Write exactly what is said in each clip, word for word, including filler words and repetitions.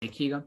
देखिएगा,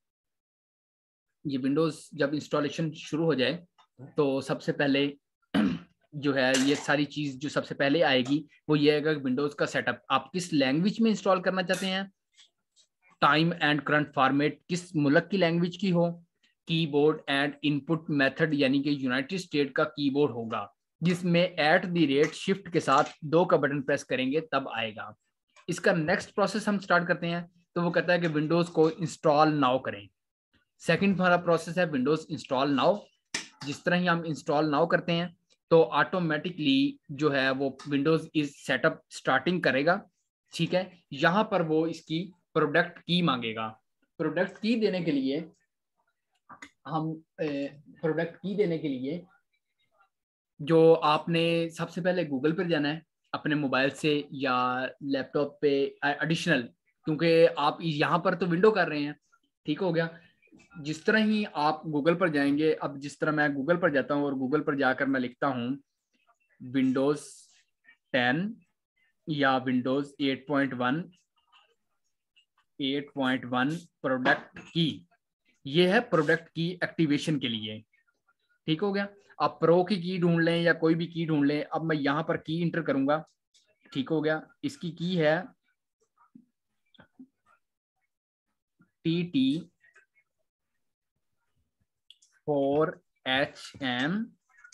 ये विंडोज जब इंस्टॉलेशन शुरू हो जाए तो सबसे पहले जो है ये सारी चीज जो सबसे पहले आएगी वो ये आएगा विंडोज का सेटअप। आप किस लैंग्वेज में इंस्टॉल करना चाहते हैं, टाइम एंड करंट फॉर्मेट किस मुल्क की लैंग्वेज की हो, कीबोर्ड एंड इनपुट मेथड यानी कि यूनाइटेड स्टेट का कीबोर्ड होगा जिसमें एट द रेट शिफ्ट के साथ दो का बटन प्रेस करेंगे तब आएगा। इसका नेक्स्ट प्रोसेस हम स्टार्ट करते हैं तो वो कहता है कि विंडोज को इंस्टॉल नाउ करें। सेकंड हमारा प्रोसेस है विंडोज इंस्टॉल नाउ। जिस तरह ही हम इंस्टॉल नाउ करते हैं तो ऑटोमेटिकली जो है वो विंडोज इज सेटअप स्टार्टिंग करेगा। ठीक है, यहां पर वो इसकी प्रोडक्ट की मांगेगा। प्रोडक्ट की देने के लिए हम प्रोडक्ट की देने के लिए जो आपने सबसे पहले गूगल पर जाना है अपने मोबाइल से या लैपटॉप पे एडिशनल, क्योंकि आप यहाँ पर तो विंडो कर रहे हैं। ठीक हो गया, जिस तरह ही आप गूगल पर जाएंगे, अब जिस तरह मैं गूगल पर जाता हूँ और गूगल पर जाकर मैं लिखता हूँ विंडोज टेन या Windows eight point one eight point one product की, ये है प्रोडक्ट की एक्टिवेशन के लिए। ठीक हो गया, आप प्रो की की ढूंढ लें या कोई भी की ढूंढ लें। अब मैं यहां पर की इंटर करूंगा। ठीक हो गया, इसकी की है T T four H M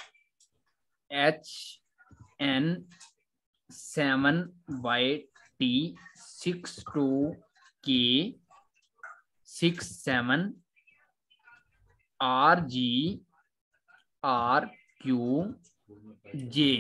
H N seven Y T six two K six seven R G R Q J.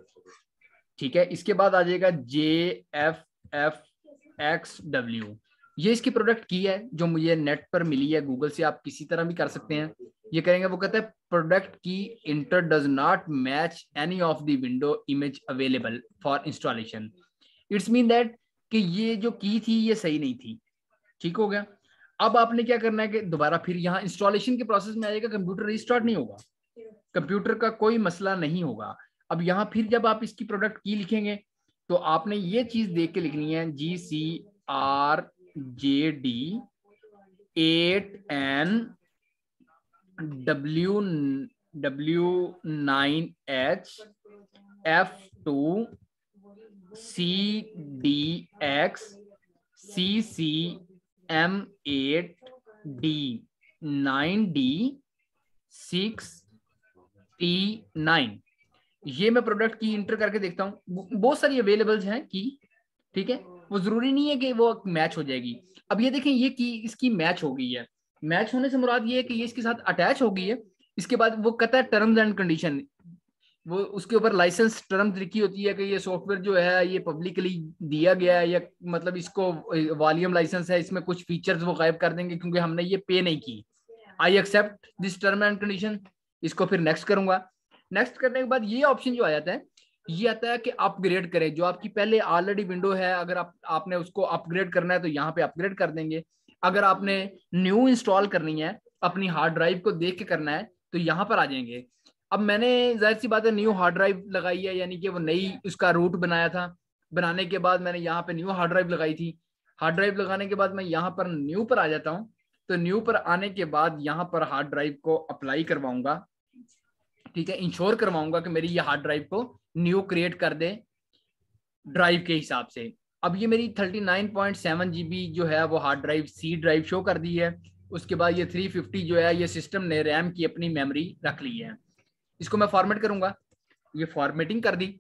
ठीक है, इसके बाद आ जाएगा J F F X W. ये इसकी प्रोडक्ट की है जो मुझे नेट पर मिली है, गूगल से आप किसी तरह भी कर सकते हैं। ये करेंगे, वो कहता है प्रोडक्ट की enter does not match any of the window image available for installation. It's mean that कि ये जो की थी ये सही नहीं थी। ठीक हो गया, अब आपने क्या करना है कि दोबारा फिर यहाँ इंस्टॉलेशन के प्रोसेस में आएगा, कंप्यूटर रिस्टार्ट नहीं होगा, कंप्यूटर का कोई मसला नहीं होगा। अब यहाँ फिर जब आप इसकी प्रोडक्ट की लिखेंगे तो आपने ये चीज देख के लिखनी है G C R J D eight N W W nine H F two C D X C C M eight D nine D six T nine. ये मैं प्रोडक्ट की इंटर करके देखता हूँ, बहुत सारी अवेलेबल हैं की। ठीक है, वो जरूरी नहीं है कि वो मैच हो जाएगी। अब ये देखें, ये की इसकी मैच हो गई है। मैच होने से मुराद ये है कि ये इसके साथ अटैच हो गई है। इसके बाद वो कहता है टर्म्स एंड कंडीशन, वो उसके ऊपर लाइसेंस टर्म्स लिखी होती है कि ये सॉफ्टवेयर जो है ये पब्लिकली दिया गया है, या मतलब इसको वॉल्यूम लाइसेंस है, इसमें कुछ फीचर्स वो गायब कर देंगे क्योंकि हमने ये पे नहीं की। I accept this term and condition, इसको फिर नेक्स्ट करूंगा। नेक्स्ट करने के बाद ये ऑप्शन जो आ जाता है, ये आता है कि अपग्रेड करें। जो आपकी पहले ऑलरेडी विंडो है, अगर आप आपने उसको अपग्रेड करना है तो यहाँ पे अपग्रेड कर देंगे। अगर आपने न्यू इंस्टॉल करनी है, अपनी हार्ड ड्राइव को देख के करना है, तो यहाँ पर आ जाएंगे। अब मैंने जाहिर सी बात है न्यू हार्ड ड्राइव लगाई है, यानी कि वो नई उसका रूट बनाया था। बनाने के बाद मैंने यहाँ पे न्यू हार्ड ड्राइव लगाई थी। हार्ड ड्राइव लगाने के बाद मैं यहाँ पर न्यू पर आ जाता हूँ। तो न्यू पर आने के बाद यहाँ पर हार्ड ड्राइव को अप्लाई करवाऊंगा। ठीक है, इंश्योर करवाऊंगा कि मेरी ये हार्ड ड्राइव को न्यू क्रिएट कर दे ड्राइव के हिसाब से। अब ये मेरी thirty nine point seven GB जो है वो hard drive C drive show कर दी है। उसके बाद ये थ्री फिफ्टी जो है ये सिस्टम ने रैम की अपनी मेमोरी रख ली है। इसको मैं फॉर्मेट करूंगा, ये फॉर्मेटिंग कर दी।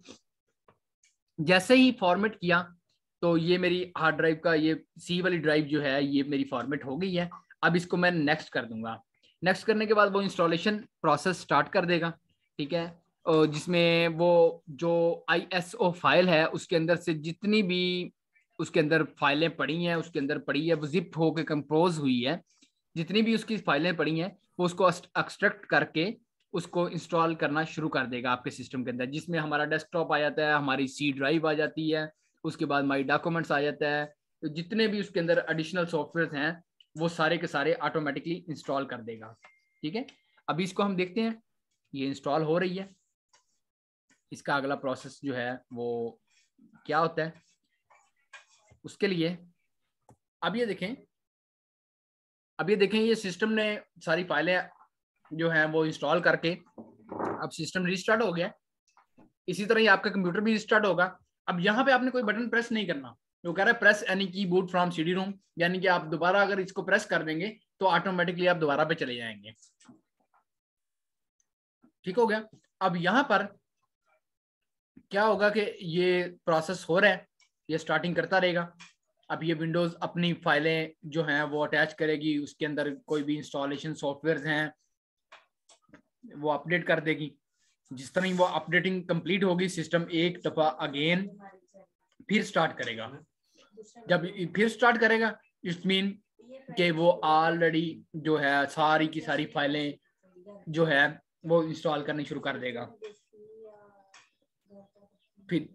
जैसे ही फॉर्मेट किया तो ये मेरी हार्ड ड्राइव का ये सी वाली ड्राइव जो है ये मेरी फॉर्मेट हो गई है। अब इसको मैं नेक्स्ट कर दूंगा। नेक्स्ट करने के बाद वो इंस्टॉलेशन प्रोसेस स्टार्ट कर देगा। ठीक है, जिसमें वो जो आई एस ओ फाइल है उसके अंदर से जितनी भी उसके अंदर फाइलें पड़ी हैं, उसके अंदर पड़ी है वो जिप होकर कंपोज हुई है, जितनी भी उसकी फाइलें पड़ी हैं वो उसको एक्सट्रैक्ट करके उसको इंस्टॉल करना शुरू कर देगा आपके सिस्टम के अंदर, जिसमें हमारा डेस्कटॉप आ जाता है, हमारी सी ड्राइव आ जाती है, उसके बाद माई डॉक्यूमेंट्स आ जाता है। तो जितने भी उसके अंदर एडिशनल सॉफ्टवेयर हैं वो सारे के सारे ऑटोमेटिकली इंस्टॉल कर देगा। ठीक है, अभी इसको हम देखते हैं, ये इंस्टॉल हो रही है। इसका अगला प्रोसेस जो है वो क्या होता है उसके लिए। अब ये देखें, अब ये देखें ये सिस्टम ने सारी फाइलें जो हैं वो इंस्टॉल करके अब सिस्टम रिस्टार्ट हो गया। इसी तरह ही आपका कंप्यूटर भी रिस्टार्ट होगा। अब यहाँ पे आपने कोई बटन प्रेस नहीं करना, वो कह रहा है press any key boot from CD ROM, यानी कि आप दोबारा अगर इसको प्रेस कर देंगे तो ऑटोमेटिकली आप दोबारा पे चले जाएंगे। ठीक हो गया। अब यहाँ पर क्या होगा कि ये प्रोसेस हो रहा है, ये स्टार्टिंग करता रहेगा। अब ये विंडोज अपनी फाइलें जो हैं वो अटैच करेगी, उसके अंदर कोई भी इंस्टॉलेशन सॉफ्टवेयर हैं वो अपडेट कर देगी। जिस तरह ही वो अपडेटिंग कंप्लीट होगी सिस्टम एक दफा अगेन फिर स्टार्ट करेगा। जब फिर स्टार्ट करेगा इट्स मीन कि वो ऑलरेडी जो है सारी की सारी फाइलें जो है वो इंस्टॉल करनी शुरू कर देगा। फिर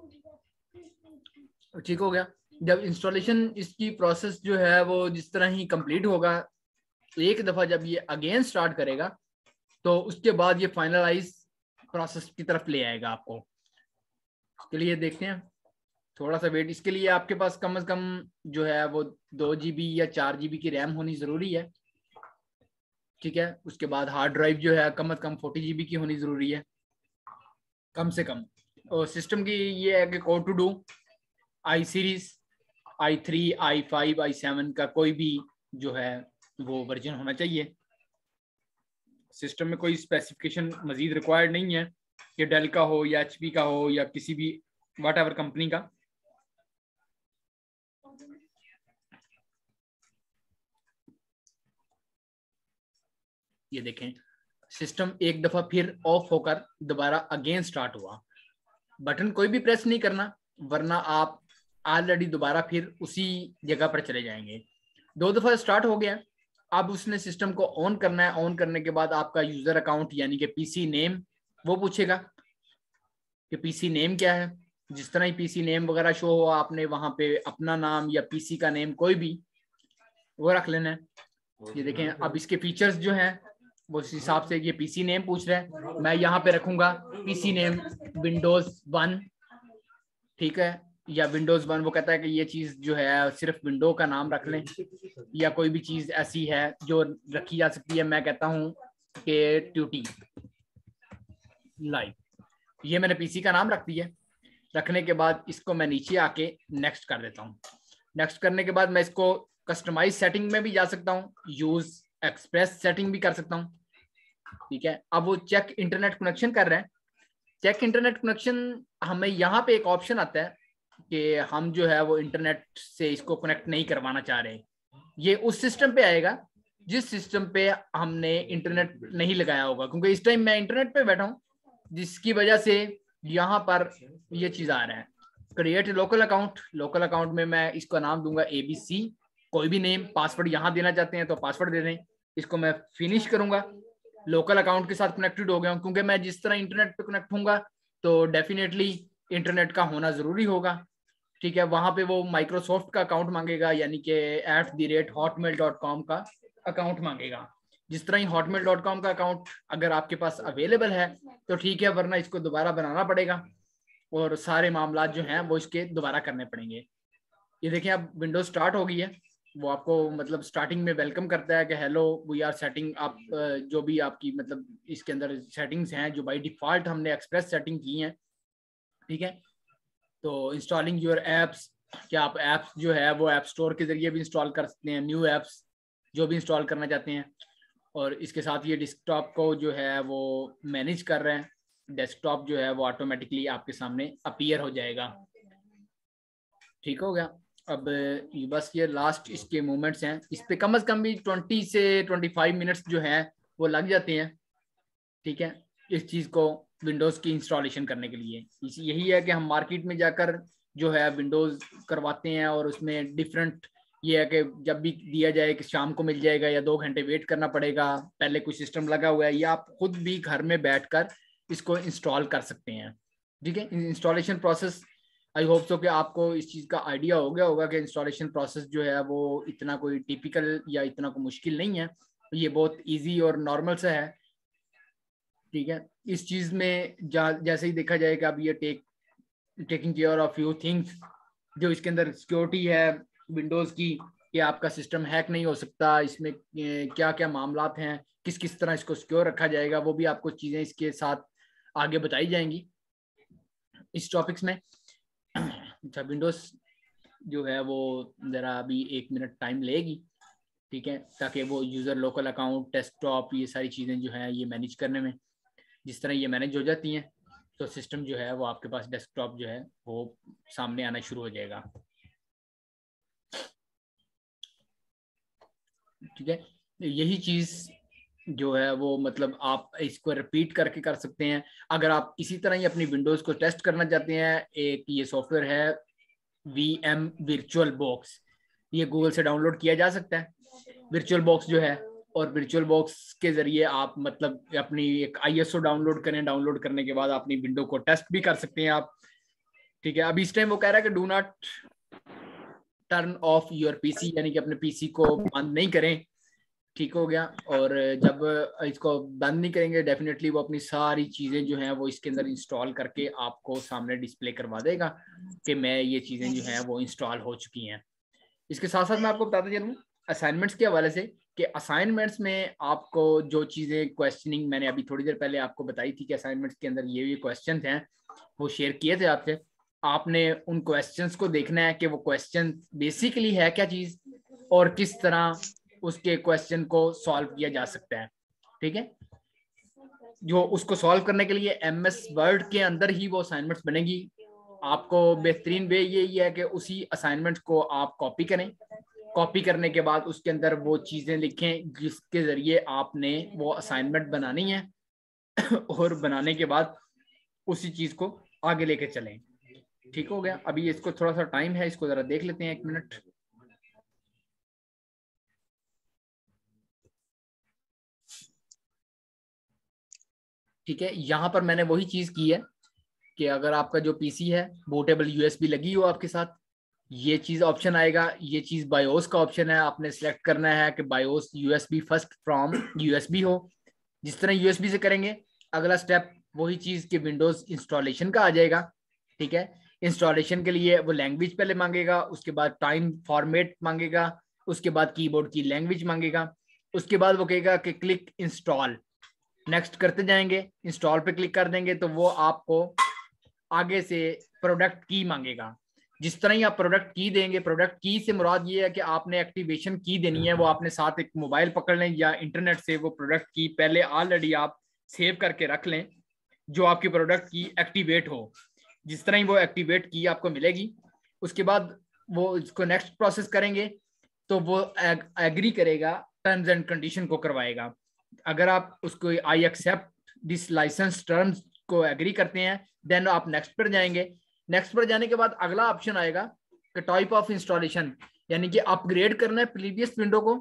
ठीक हो गया। जब इंस्टॉलेशन इसकी प्रोसेस जो है वो जिस तरह ही कंप्लीट होगा, एक दफा जब ये अगेन स्टार्ट करेगा तो उसके बाद ये फाइनलाइज प्रोसेस की तरफ ले आएगा आपको। इसके लिए देखते हैं थोड़ा सा वेट। इसके लिए आपके पास कम से कम जो है वो दो जीबी या चार जीबी की रैम होनी जरूरी है। ठीक है। उसके बाद हार्ड ड्राइव जो है कम से कम फोर्टी जीबी की होनी जरूरी है कम से कम। और सिस्टम की ये है कि core two duo I series I three I five I seven का कोई भी जो है वो वर्जन होना चाहिए। सिस्टम में कोई स्पेसिफिकेशन मजीद रिक्वायर्ड नहीं है कि डेल का हो या एचपी का हो या किसी भी वट एवर कंपनी का। ये देखें सिस्टम एक दफा फिर ऑफ होकर दोबारा अगेन स्टार्ट हुआ। बटन कोई भी प्रेस नहीं करना वरना आप ऑलरेडी दोबारा फिर उसी जगह पर चले जाएंगे। दो दफा स्टार्ट हो गया। अब उसने सिस्टम को ऑन करना है। ऑन करने के बाद आपका यूजर अकाउंट यानी कि पीसी नेम वो पूछेगा कि पीसी नेम क्या है। जिस तरह ही पीसी नेम वगैरह शो हो आपने वहां पे अपना नाम या पीसी का नेम कोई भी वो रख लेना है। ये देखें अब इसके फीचर्स जो हैं वो उस हिसाब से ये पीसी नेम पूछ रहा है। मैं यहाँ पे रखूंगा पीसी नेम विंडोज वन। ठीक है। या विंडोज वन वो कहता है कि ये चीज जो है सिर्फ विंडो का नाम रख लें या कोई भी चीज ऐसी है जो रखी जा सकती है। मैं कहता हूँ कि ट्यूटी लाइव, ये मैंने पीसी का नाम रख दिया। रखने के बाद इसको मैं नीचे आके नेक्स्ट कर देता हूँ। नेक्स्ट करने के बाद मैं इसको कस्टमाइज सेटिंग में भी जा सकता हूँ, यूज एक्सप्रेस सेटिंग भी कर सकता हूँ। ठीक है। अब वो चेक इंटरनेट कनेक्शन कर रहे हैं। चेक इंटरनेट कनेक्शन हमें यहाँ पे एक ऑप्शन आता है कि हम जो है वो इंटरनेट से इसको कनेक्ट नहीं करवाना चाह रहे। ये उस सिस्टम पे आएगा जिस सिस्टम पे हमने इंटरनेट नहीं लगाया होगा, क्योंकि इस टाइम मैं इंटरनेट पे बैठा हूँ जिसकी वजह से यहाँ पर ये चीज आ रहा है। Create local account, local account में मैं इसका नाम दूंगा एबीसी, कोई भी नेम। पासवर्ड यहाँ देना चाहते हैं तो पासवर्ड दे दें। इसको मैं फिनिश करूंगा। लोकल अकाउंट के साथ कनेक्टेड हो गया हूँ, क्योंकि मैं जिस तरह इंटरनेट पे कनेक्ट होऊंगा तो डेफिनेटली इंटरनेट का होना जरूरी होगा। ठीक है। वहां पे वो माइक्रोसॉफ्ट का अकाउंट मांगेगा यानी कि at the rate Hotmail dot com का अकाउंट मांगेगा। जिस तरह ही हॉटमेल डॉट कॉम का अकाउंट अगर आपके पास अवेलेबल है तो ठीक है, वरना इसको दोबारा बनाना पड़ेगा और सारे मामला जो हैं वो इसके दोबारा करने पड़ेंगे। ये देखिए अब विंडोज स्टार्ट हो गई है। वो आपको मतलब स्टार्टिंग में वेलकम करता है कि हेलो वी आर सेटिंग। आप जो भी आपकी मतलब इसके अंदर सेटिंग्स हैं जो बाय डिफॉल्ट हमने एक्सप्रेस सेटिंग की हैं। ठीक है। तो इंस्टॉलिंग योर एप्स, क्या आप एप्स जो है वो ऐप स्टोर के जरिए भी इंस्टॉल कर सकते हैं, न्यू एप्स जो भी इंस्टॉल करना चाहते हैं। और इसके साथ ये डेस्कटॉप को जो है वो मैनेज कर रहे हैं। डेस्कटॉप जो है वो ऑटोमेटिकली आपके सामने अपीयर हो जाएगा। ठीक हो गया। अब ये बस ये लास्ट इसके मोमेंट्स हैं। इस पे कम से कम भी ट्वेंटी से ट्वेंटी फाइव मिनट्स जो हैं वो लग जाते हैं। ठीक है। इस चीज़ को विंडोज़ की इंस्टॉलेशन करने के लिए यही है कि हम मार्केट में जाकर जो है विंडोज़ करवाते हैं और उसमें डिफरेंट ये है कि जब भी दिया जाए कि शाम को मिल जाएगा या दो घंटे वेट करना पड़ेगा, पहले कोई सिस्टम लगा हुआ है, या आप खुद भी घर में बैठकर इसको इंस्टॉल कर सकते हैं। ठीक है। Installation process I hope so कि आपको इस चीज़ का आइडिया हो गया होगा कि इंस्टॉलेशन प्रोसेस जो है वो इतना कोई टिपिकल या इतना कोई मुश्किल नहीं है। ये बहुत ईजी और नॉर्मल सा है। ठीक है। इस चीज़ में जैसे ही देखा जाए कि अब ये take taking care of few things जो इसके अंदर सिक्योरिटी है विंडोज़ की, कि आपका सिस्टम हैक नहीं हो सकता, इसमें क्या क्या मामलात हैं, किस किस तरह इसको सिक्योर रखा जाएगा, वो भी आपको चीज़ें इसके साथ आगे बताई जाएंगी इस टॉपिक्स में। अच्छा, विंडोज जो है वो ज़रा अभी एक मिनट टाइम लेगी, ठीक है, ताकि वो यूज़र लोकल अकाउंट, डेस्कटॉप, ये सारी चीज़ें जो है ये मैनेज करने में, जिस तरह ये मैनेज हो जाती हैं तो सिस्टम जो है वो आपके पास डेस्कटॉप जो है वो सामने आना शुरू हो जाएगा। ठीक है, यही चीज़ जो है वो मतलब आप इसको रिपीट करके कर सकते हैं। अगर आप इसी तरह ही अपनी विंडोज़ को टेस्ट करना चाहते हैं, एक ये सॉफ्टवेयर है वी एम वर्चुअल बॉक्स, ये गूगल से डाउनलोड किया जा सकता है वर्चुअल बॉक्स जो है, और वर्चुअल बॉक्स के जरिए आप मतलब अपनी एक आई एस ओ डाउनलोड करें, डाउनलोड करने के बाद अपनी विंडो को टेस्ट भी कर सकते हैं आप। ठीक है, अभी इस टाइम वो कह रहा है कि do not turn off your PC, यानी कि अपने पीसी को बंद नहीं करें। ठीक हो गया, और जब इसको बंद नहीं करेंगे डेफिनेटली वो अपनी सारी चीज़ें जो हैं वो इसके अंदर इंस्टॉल करके आपको सामने डिस्प्ले करवा देगा कि मैं ये चीज़ें जो हैं वो इंस्टॉल हो चुकी हैं। इसके साथ साथ मैं आपको बताता चलूँ असाइनमेंट्स के हवाले से कि असाइनमेंट्स में आपको जो चीज़ें क्वेश्चनिंग मैंने अभी थोड़ी देर पहले आपको बताई थी कि असाइनमेंट्स के अंदर ये भी क्वेश्चन हैं वो शेयर किए थे आपसे, आपने उन क्वेश्चंस को देखना है कि वो क्वेश्चन बेसिकली है क्या चीज़ और किस तरह उसके क्वेश्चन को सॉल्व किया जा सकता है। ठीक है, जो उसको सॉल्व करने के लिए एम एस वर्ड के अंदर ही वो असाइनमेंट्स बनेगी। आपको बेहतरीन वे यही है कि उसी असाइनमेंट को आप कॉपी करें, कॉपी करने के बाद उसके अंदर वो चीज़ें लिखें जिसके ज़रिए आपने वो असाइनमेंट बनानी है और बनाने के बाद उसी चीज़ को आगे लेके चलें। ठीक हो गया, अभी इसको थोड़ा सा टाइम है, इसको ज़रा देख लेते हैं एक मिनट। ठीक है, यहाँ पर मैंने वही चीज़ की है कि अगर आपका जो पीसी है बूटेबल यूएसबी लगी हो आपके साथ, ये चीज़ ऑप्शन आएगा, ये चीज़ बायोस का ऑप्शन है, आपने सेलेक्ट करना है कि BIOS USB first from USB हो। जिस तरह यूएसबी से करेंगे अगला स्टेप वही चीज़ कि विंडोज़ इंस्टॉलेशन का आ जाएगा। ठीक है, इंस्टॉलेशन के लिए वो लैंग्वेज पहले मांगेगा, उसके बाद टाइम फॉर्मेट मांगेगा, उसके बाद कीबोर्ड की लैंग्वेज मांगेगा, उसके बाद वो कहेगा कि क्लिक इंस्टॉल, नेक्स्ट करते जाएंगे, इंस्टॉल पे क्लिक कर देंगे तो वो आपको आगे से प्रोडक्ट की मांगेगा। जिस तरह ही आप प्रोडक्ट की देंगे, प्रोडक्ट की से मुराद ये है कि आपने एक्टिवेशन की देनी है, वो आपने साथ एक मोबाइल पकड़ लें या इंटरनेट से वो प्रोडक्ट की पहले ऑलरेडी आप सेव करके रख लें जो आपकी प्रोडक्ट की एक्टिवेट हो। जिस तरह ही वो एक्टिवेट की आपको मिलेगी, उसके बाद वो इसको नेक्स्ट प्रोसेस करेंगे तो वो एग्री करेगा, टर्म्स एंड कंडीशन को करवाएगा। अगर आप उसको I accept this license terms को एग्री करते हैं देन आप नेक्स्ट पर जाएंगे। नेक्स्ट पर जाने के बाद अगला ऑप्शन आएगा कि टाइप ऑफ इंस्टॉलेशन, यानी कि अपग्रेड करना है प्रीवियस विंडो को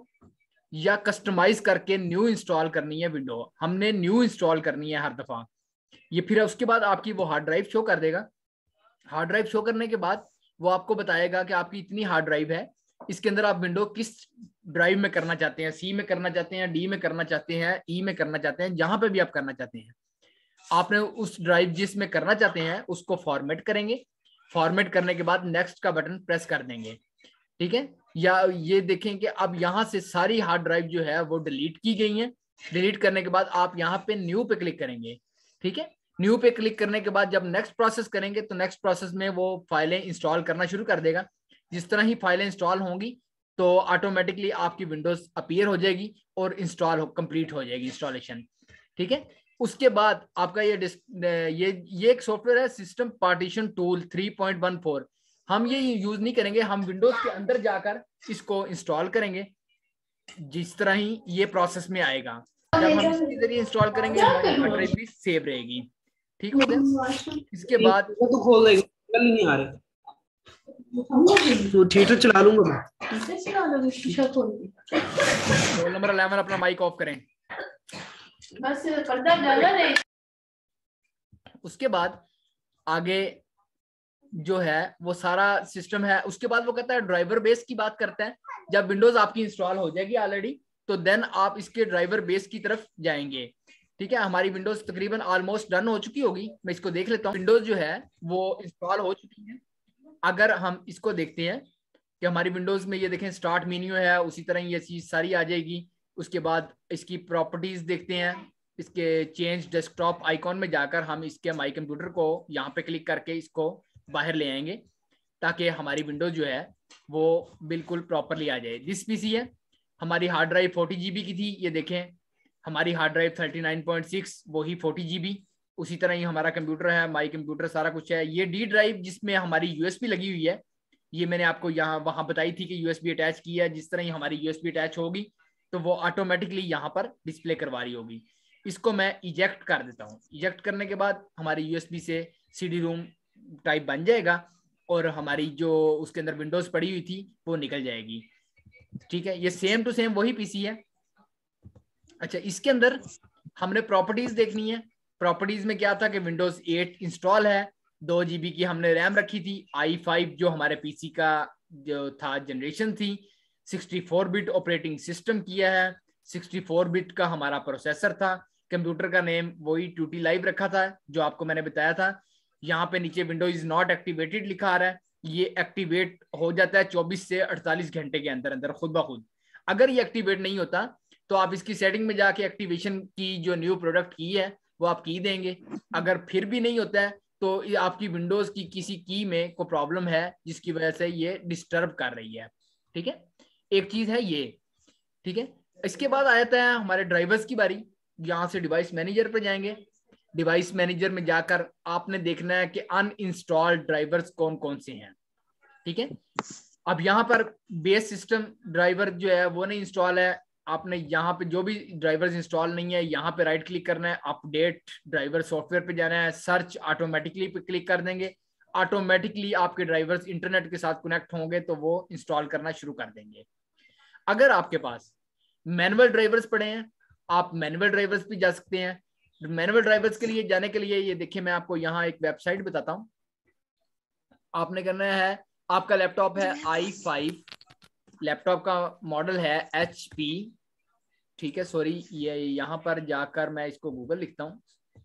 या कस्टमाइज करके न्यू इंस्टॉल करनी है विंडो। हमने न्यू इंस्टॉल करनी है हर दफा। ये फिर उसके बाद आपकी वो हार्ड ड्राइव शो कर देगा। हार्ड ड्राइव शो करने के बाद वो आपको बताएगा कि आपकी इतनी हार्ड ड्राइव है, इसके अंदर आप विंडो किस ड्राइव में करना चाहते हैं, सी में करना चाहते हैं, डी में करना चाहते हैं, ई में करना चाहते हैं, जहां पे भी आप करना चाहते हैं आपने उस ड्राइव जिसमें करना चाहते हैं उसको फॉर्मेट करेंगे। फॉर्मेट करने के बाद नेक्स्ट का बटन प्रेस कर देंगे। ठीक है, या ये देखें कि अब यहाँ से सारी हार्ड ड्राइव जो है वो डिलीट की गई है। डिलीट करने के बाद आप यहाँ पे न्यू पे क्लिक करेंगे। ठीक है, न्यू पे क्लिक करने के बाद जब नेक्स्ट प्रोसेस करेंगे तो नेक्स्ट प्रोसेस में वो फाइलें इंस्टॉल करना शुरू कर देगा। जिस तरह ही फाइलें इंस्टॉल होंगी तो ऑटोमेटिकली आपकी विंडोज अपीयर हो जाएगी और इंस्टॉल हो कंप्लीट हो जाएगी इंस्टॉलेशन। ठीक है, उसके बाद आपका ये ये ये एक सॉफ्टवेयर है system partition tool three point one four. हम ये यूज नहीं करेंगे, हम विंडोज के अंदर जाकर इसको इंस्टॉल करेंगे। जिस तरह ही ये प्रोसेस में आएगा, जब हम इसके जरिए इंस्टॉल करेंगे हमारी हार्ड ड्राइव भी सेव रहेगी। ठीक हो गया, इसके बाद तो खोल देगा, कल नहीं आ रहे तो थिएटर चला लूंगा मैं। रोल नंबर इलेवन अपना माइक ऑफ करें। बस पर्दा डाला रे। उसके बाद आगे जो है वो सारा सिस्टम है। उसके बाद वो कहता है ड्राइवर बेस की बात करता है। जब विंडोज आपकी इंस्टॉल हो जाएगी ऑलरेडी तो देन आप इसके ड्राइवर बेस की तरफ जाएंगे। ठीक है, हमारी विंडोज तकरीबन ऑलमोस्ट डन हो चुकी होगी। मैं इसको देख लेता हूँ। विंडोज जो है वो इंस्टॉल हो चुकी है। अगर हम इसको देखते हैं कि हमारी विंडोज में ये देखें स्टार्ट मेन्यू है, उसी तरह ये चीज सारी आ जाएगी। उसके बाद इसकी प्रॉपर्टीज देखते हैं, इसके चेंज डेस्कटॉप आइकॉन में जाकर हम इसके माई कंप्यूटर को यहाँ पे क्लिक करके इसको बाहर ले आएंगे ताकि हमारी विंडोज जो है वो बिल्कुल प्रॉपरली आ जाए। दिस पीसी है, हमारी हार्ड ड्राइव फोर्टी जीबी की थी, ये देखें हमारी hard drive thirty nine point six वही फोर्टी जीबी। उसी तरह ही हमारा कंप्यूटर है, माई कंप्यूटर सारा कुछ है। ये डी ड्राइव जिसमें हमारी यूएसबी लगी हुई है, ये मैंने आपको यहाँ वहां बताई थी कि यूएसबी अटैच की है। जिस तरह ही हमारी यूएसबी अटैच होगी तो वो ऑटोमेटिकली यहाँ पर डिस्प्ले करवा रही होगी। इसको मैं इजेक्ट कर देता हूँ। इजेक्ट करने के बाद हमारी यूएसबी से सीडी रोम टाइप बन जाएगा और हमारी जो उसके अंदर विंडोज पड़ी हुई थी वो निकल जाएगी। ठीक है, ये सेम टू सेम वही पीसी है। अच्छा, इसके अंदर हमने प्रॉपर्टीज देखनी है। प्रॉपर्टीज में क्या था कि विंडोज एट इंस्टॉल है, दो जीबी की हमने रैम रखी थी, आई फाइव जो हमारे पीसी का जो था जनरेशन थी, sixty four bit operating system किया है, सिक्सटी फोर बिट का हमारा प्रोसेसर था, कंप्यूटर का नेम वही ट्यूटी लाइव रखा था जो आपको मैंने बताया था। यहाँ पे नीचे विंडो इज नॉट एक्टिवेटेड लिखा आ रहा है, ये एक्टिवेट हो जाता है चौबीस से अड़तालीस घंटे के अंदर अंदर खुद ब खुद। अगर ये एक्टिवेट नहीं होता तो आप इसकी सेटिंग में जाके एक्टिवेशन की जो न्यू प्रोडक्ट की है वो आप की देंगे। अगर फिर भी नहीं होता है तो ये आपकी विंडोज की किसी की में कोई प्रॉब्लम है जिसकी वजह से ये डिस्टर्ब कर रही है। ठीक है, एक चीज है ये। ठीक है, इसके बाद आ जाता है हमारे ड्राइवर्स की बारी। यहाँ से डिवाइस मैनेजर पर जाएंगे। डिवाइस मैनेजर में जाकर आपने देखना है कि अनइंस्टॉल्ड ड्राइवर्स कौन कौन से हैं। ठीक है, अब यहाँ पर बेस सिस्टम ड्राइवर जो है वो नहीं इंस्टॉल है। आपने यहाँ पे जो भी ड्राइवर्स इंस्टॉल नहीं है यहाँ पे राइट क्लिक करना है, अपडेट ड्राइवर सॉफ्टवेयर पे जाना है, सर्च ऑटोमेटिकली पे क्लिक कर देंगे। ऑटोमेटिकली आपके ड्राइवर्स इंटरनेट के साथ कनेक्ट होंगे तो वो इंस्टॉल करना शुरू कर देंगे। अगर आपके पास मैनुअल ड्राइवर्स पड़े हैं आप मैनुअल ड्राइवर्स पे जा सकते हैं। मैनुअल ड्राइवर्स के लिए जाने के लिए ये देखिए मैं आपको यहाँ एक वेबसाइट बताता हूँ। आपने करना है, आपका लैपटॉप है आई फाइव, लैपटॉप का मॉडल है एच पी। ठीक है, सॉरी ये यहाँ पर जाकर मैं इसको गूगल लिखता हूँ,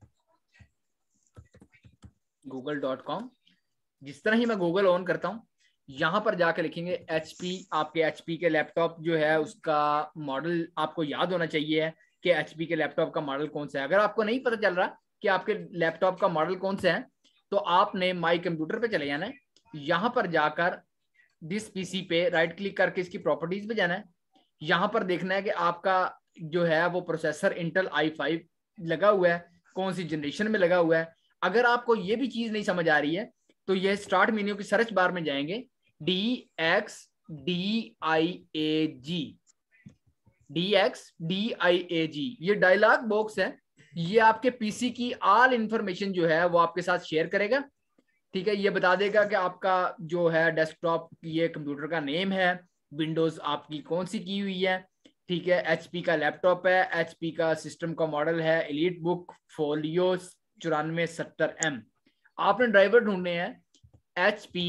गूगल डॉट कॉम। जिस तरह ही मैं गूगल ऑन करता हूँ यहाँ पर जाकर लिखेंगे एच पी। आपके एच पी के लैपटॉप जो है उसका मॉडल आपको याद होना चाहिए कि एच पी के लैपटॉप का मॉडल कौन सा है। अगर आपको नहीं पता चल रहा कि आपके लैपटॉप का मॉडल कौन सा है तो आपने माई कंप्यूटर पे चले जाना है। यहाँ पर जाकर दिस पीसी पे राइट क्लिक करके इसकी प्रॉपर्टीज पे जाना है। यहाँ पर देखना है कि आपका जो है वो प्रोसेसर इंटेल आई फाइव लगा हुआ है, कौन सी जनरेशन में लगा हुआ है। अगर आपको ये भी चीज नहीं समझ आ रही है तो ये स्टार्ट मेन्यू की सर्च बार में जाएंगे, D X D I A G, D X D I A G, ये डायलॉग बॉक्स है। ये आपके पीसी की ऑल इंफॉर्मेशन जो है वो आपके साथ शेयर करेगा। ठीक है, ये बता देगा कि आपका जो है डेस्कटॉप ये कंप्यूटर का नेम है, विंडोज आपकी कौन सी की हुई है। ठीक है, एचपी का लैपटॉप है, एचपी का सिस्टम का मॉडल है एलीट बुक फोलियो चौरानवे सत्तर एम। आपने ड्राइवर ढूंढने हैं एचपी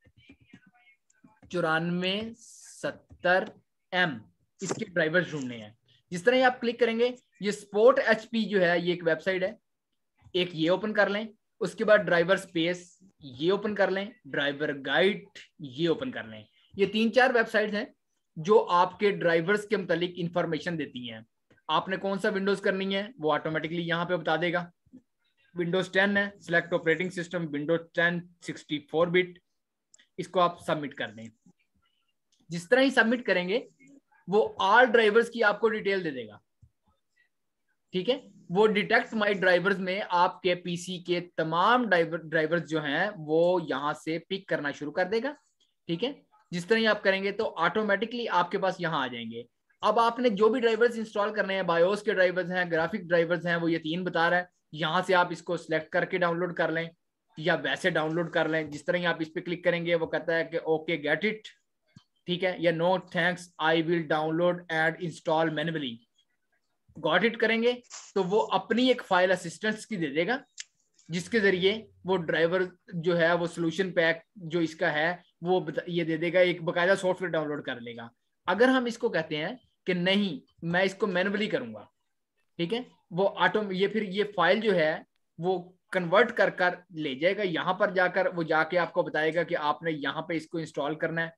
चौरानवे सत्तर एम, इसके ड्राइवर्स ढूंढने हैं। जिस तरह ही आप क्लिक करेंगे ये स्पोर्ट एचपी जो है ये एक वेबसाइट है, एक ये ओपन कर लें। उसके बाद ड्राइवर स्पेस ये ओपन कर लें, ड्राइवर गाइड ये ओपन कर लें। ये तीन चार वेबसाइट्स हैं जो आपके ड्राइवर्स के मुतालिक इंफॉर्मेशन देती हैं। आपने कौन सा विंडोज करनी है वो ऑटोमेटिकली यहाँ पे बता देगा। विंडोज टेन है, select operating system Windows ten sixty four bit, इसको आप सबमिट कर दें। जिस तरह ही सबमिट करेंगे वो ऑल ड्राइवर्स की आपको डिटेल दे देगा। ठीक है, वो डिटेक्ट माई ड्राइवर्स में आपके पीसी के तमाम ड्राइवर ड्राइवर्स जो हैं वो यहां से पिक करना शुरू कर देगा। ठीक है, जिस तरह ही आप करेंगे तो ऑटोमेटिकली आपके पास यहां आ जाएंगे। अब आपने जो भी ड्राइवर्स इंस्टॉल करने हैं, बायोस के ड्राइवर्स हैं, ग्राफिक ड्राइवर्स हैं, वो ये तीन बता रहा है। यहां से आप इसको सिलेक्ट करके डाउनलोड कर लें या वैसे डाउनलोड कर लें। जिस तरह ही आप इस पर क्लिक करेंगे वो कहता है कि ओके गेट इट, ठीक है, या no thanks I will download and install manually. Got it करेंगे तो वो अपनी एक फाइल असिस्टेंस की दे देगा जिसके जरिए वो ड्राइवर जो है वो सोल्यूशन पैक जो इसका है वो ये दे देगा, एक बकायदा सॉफ्टवेयर डाउनलोड कर लेगा। अगर हम इसको कहते हैं कि नहीं मैं इसको मैन्युअली करूंगा, ठीक है, वो ऑटो ये फिर ये फाइल जो है वो कन्वर्ट कर कर ले जाएगा। यहाँ पर जाकर वो जाके आपको बताएगा कि आपने यहाँ पे इसको इंस्टॉल करना है।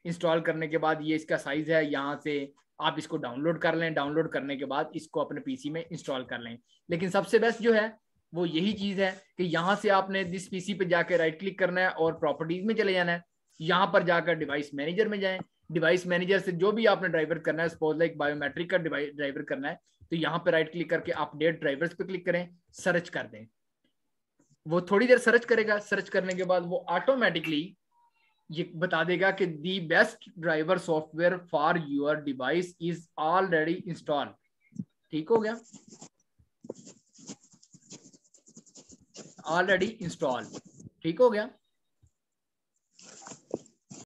इंस्टॉल करने के बाद ये इसका साइज है, यहाँ से आप इसको डाउनलोड कर लें, डाउनलोड करने के बाद इसको अपने पीसी में इंस्टॉल कर लें। लेकिन सबसे बेस्ट जो है वो यही चीज है कि यहाँ से आपने जिस पीसी पे जाकर राइट क्लिक करना है और प्रॉपर्टीज में चले जाना है, यहाँ पर जाकर डिवाइस मैनेजर में जाएं, डिवाइस मैनेजर से जो भी आपने ड्राइवर करना है, सपोज लाइक बायोमेट्रिक का डिवाइस ड्राइवर करना है, तो यहाँ पे राइट क्लिक करके अपडेट ड्राइवर्स पे क्लिक करें, सर्च कर दें। वो थोड़ी देर सर्च करेगा, सर्च करने के बाद वो ऑटोमेटिकली ये बता देगा कि the best driver software for your device is already install. ठीक हो गया, ऑलरेडी इंस्टॉल, ठीक हो गया।